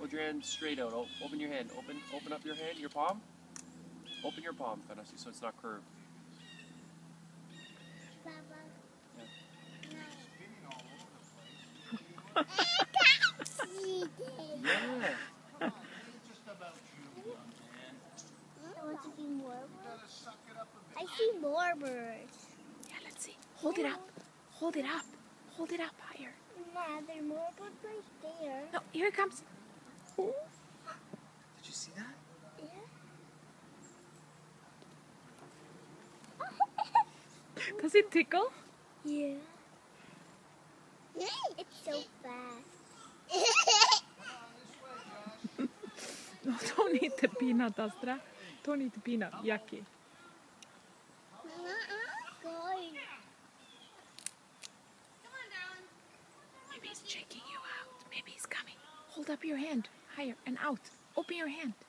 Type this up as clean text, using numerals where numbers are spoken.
Hold your hand straight out. Open your hand. Open up your hand, your palm. Open your palm, Thanasi, so it's not curved. Yeah. I see more birds. Yeah, let's see. Hold it up. Hold it up. Hold it up higher. Nah, there are more birds right there. No, here it comes. Did you see that? Yeah. Does it tickle? Yeah. It's so fast. No, don't eat the peanut, Astra. Don't eat the peanut. Yucky. Maybe he's checking you out. Maybe he's coming. Hold up your hand higher and out. Open your hand.